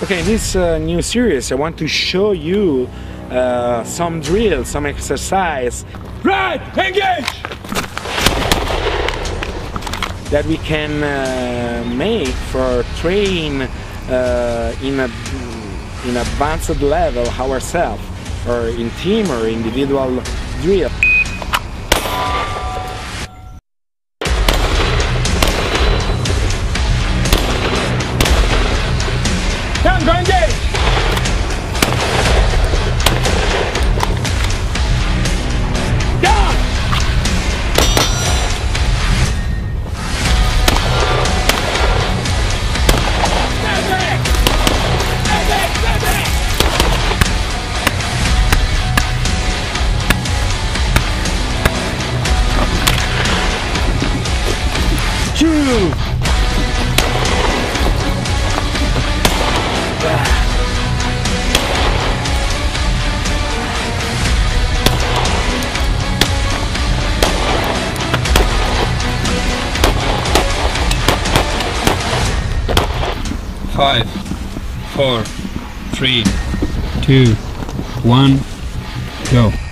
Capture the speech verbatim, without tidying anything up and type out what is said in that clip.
Okay, in this uh, new series I want to show you uh, some drills, some exercise. Right, engage! That we can uh, make for train uh, in a in advanced level ourselves, or in team or individual drill. Come, go engage! Down! Step back! Step back! Step back! Two. Five, four, three, two, one, go.